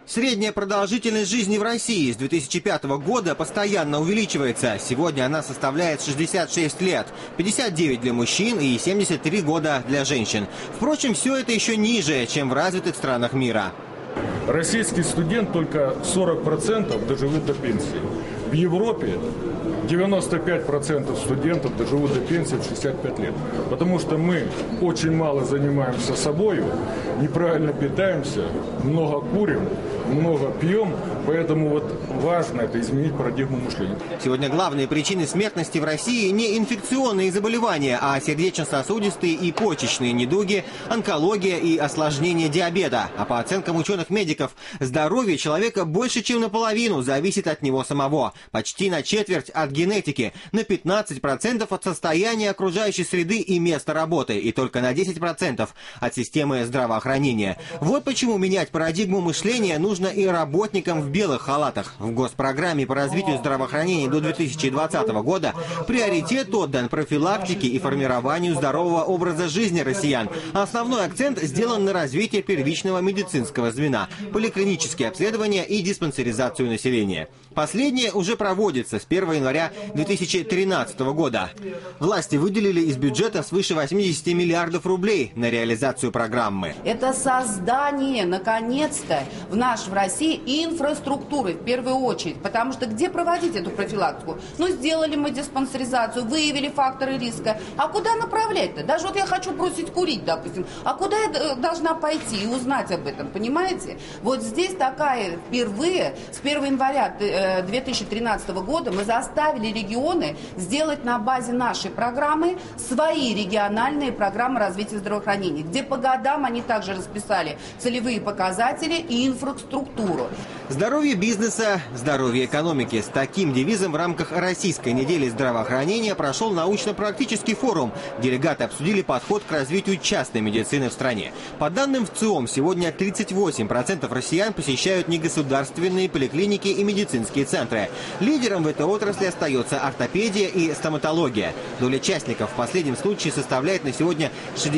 Средняя продолжительность жизни в России с 2005 года постоянно увеличивается. Сегодня она составляет 66 лет, 59 для мужчин и 73 года для женщин. Впрочем, все это еще ниже, чем в развитых странах мира. Российский студент только 40% доживут до пенсии. В Европе 95% студентов доживут до пенсии в 65 лет. Потому что мы очень мало занимаемся собой, неправильно питаемся, много курим, много пьем. Поэтому важно это изменить парадигму мышления. Сегодня главные причины смертности в России не инфекционные заболевания, а сердечно-сосудистые и почечные недуги, онкология и осложнения диабета. А по оценкам ученых-медиков, здоровье человека больше чем наполовину зависит от него самого. Почти на четверть от генетики, на 15% от состояния окружающей среды и места работы, и только на 10% от системы здравоохранения. Вот почему менять парадигму мышления нужно и работникам в белых халатах. В госпрограмме по развитию здравоохранения до 2020 года приоритет отдан профилактике и формированию здорового образа жизни россиян. Основной акцент сделан на развитие первичного медицинского звена, поликлинические обследования и диспансеризацию населения. Последнее уже проводится с 1 января 2013 года. Власти выделили из бюджета свыше 80 миллиардов рублей на реализацию программы. Это создание, наконец-то, в России инфраструктуры, в первую очередь. Потому что где проводить эту профилактику? Сделали мы диспансеризацию, выявили факторы риска. А куда направлять-то? Даже я хочу бросить курить, допустим. А куда я должна пойти и узнать об этом, понимаете? Здесь впервые, с 1 января 2013 года мы заставили регионы сделать на базе нашей программы свои региональные программы развития здравоохранения, где по годам они также расписали целевые показатели и инфраструктуру. Здоровье бизнеса, здоровье экономики. С таким девизом в рамках Российской недели здравоохранения прошел научно-практический форум. Делегаты обсудили подход к развитию частной медицины в стране. По данным ВЦИОМ, сегодня 38% россиян посещают негосударственные поликлиники и медицинские центры. Лидером в этой отрасли остается ортопедия и стоматология. Доля частников в последнем случае составляет на сегодня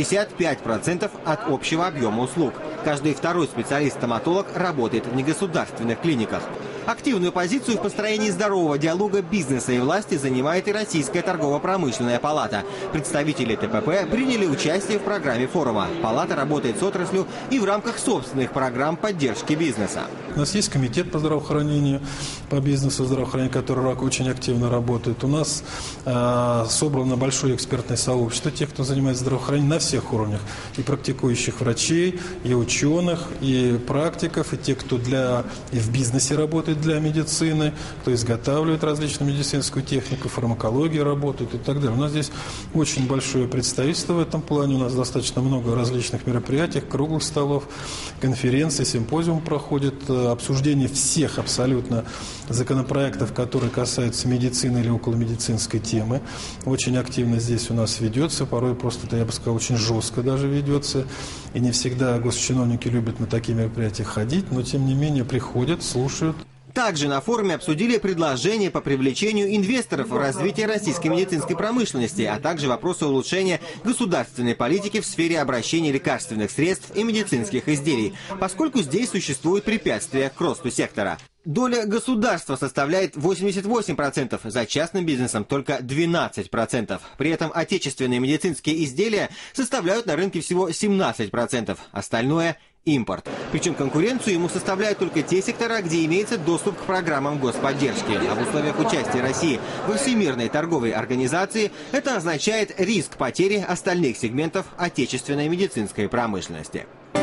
65% от общего объема услуг. Каждый второй специалист-стоматолог работает в негосударственных клиниках. Активную позицию в построении здорового диалога бизнеса и власти занимает и Российская торгово-промышленная палата. Представители ТПП приняли участие в программе форума. Палата работает с отраслью и в рамках собственных программ поддержки бизнеса. У нас есть комитет по здравоохранению, по бизнесу здравоохранения, который очень активно работает. У нас собрано большое экспертное сообщество тех, кто занимается здравоохранением на всех уровнях. И практикующих врачей, и ученых, и практиков, и тех, кто и в бизнесе работает для медицины, кто изготавливает различную медицинскую технику, фармакологию работает и так далее. У нас здесь очень большое представительство в этом плане. У нас достаточно много различных мероприятий, круглых столов, конференций, симпозиум проходит, обсуждение всех абсолютно законопроектов, которые касаются медицины или околомедицинской темы. Очень активно здесь у нас ведется, порой просто, я бы сказал, очень жестко даже ведется. И не всегда госчиновники любят на такие мероприятия ходить, но тем не менее приходят, слушают. Также на форуме обсудили предложения по привлечению инвесторов в развитие российской медицинской промышленности, а также вопросы улучшения государственной политики в сфере обращения лекарственных средств и медицинских изделий, поскольку здесь существуют препятствия к росту сектора. Доля государства составляет 88%, за частным бизнесом только 12%. При этом отечественные медицинские изделия составляют на рынке всего 17%, остальное – импорт. Причем конкуренцию ему составляют только те сектора, где имеется доступ к программам господдержки. А в условиях участия России во Всемирной торговой организации это означает риск потери остальных сегментов отечественной медицинской промышленности.